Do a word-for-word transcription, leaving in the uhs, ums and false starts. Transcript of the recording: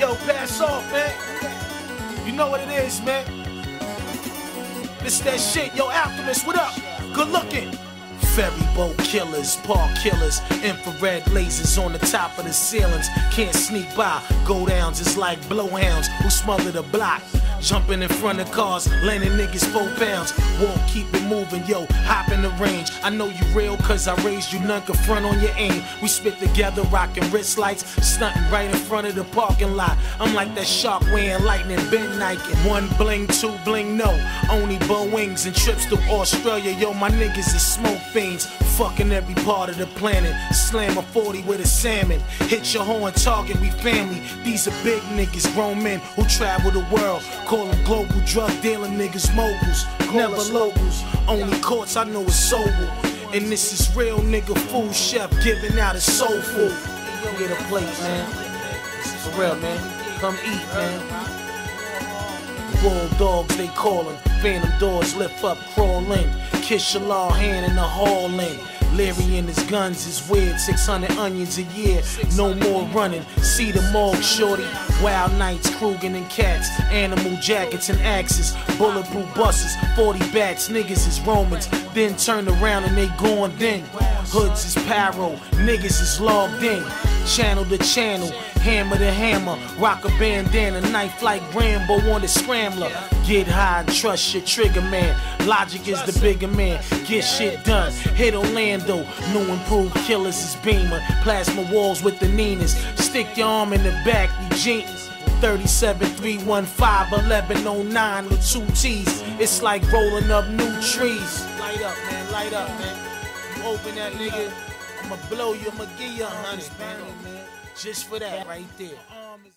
yo, pass off, man. You know what it is, man. This that shit, yo, Alchemist, what up? Good looking. Ferry boat killers, park killers, infrared lasers on the top of the ceilings. Can't sneak by, go downs is like blowhounds who smother the block. Jumping in front of cars, landing niggas four pounds. Walk, keep it moving, yo, hop in the range. I know you real cause I raised you, none can front on your aim. We spit together, rocking wrist lights, stunting right in front of the parking lot. I'm like that shark wearing lightning, Ben Nike. One bling, two bling, no. Only Boeings and trips to Australia, yo, my niggas is smoke fiends. Fucking every part of the planet. Slam a forty with a salmon. Hit your horn, target, we family. These are big niggas, grown men who travel the world. Call them global drug dealing niggas moguls. Never locals. Only courts I know is sober. And this is real nigga food chef giving out his soul food. Go get a plate, man. For real, man. Come eat, man. Bulldogs, they callin'. Phantom doors lift up, crawl in. Kiss your law hand in the hall in. Larry and his guns is weird. six hundred onions a year, no more running. See the morgue, shorty. Wild nights, Krugen and cats. Animal jackets and axes. Bulletproof buses, forty bats. Niggas is Romans. Then turn around and they gone then. Hoods is paro, niggas is logged in. Channel to channel, hammer to hammer. Rock a bandana, knife like Rambo on the scrambler. Get high and trust your trigger man. Logic is the bigger man. Get shit done. Hit Orlando. New improved killers is Beamer. Plasma walls with the Ninas. Stick your arm in the back, you genius. thirty-seven three one five eleven oh nine with two T's. It's like rolling up new trees. Light up, man. Light up, man. You open that nigga, I'ma blow you. I'ma give you a hundred, man. Just for that right there.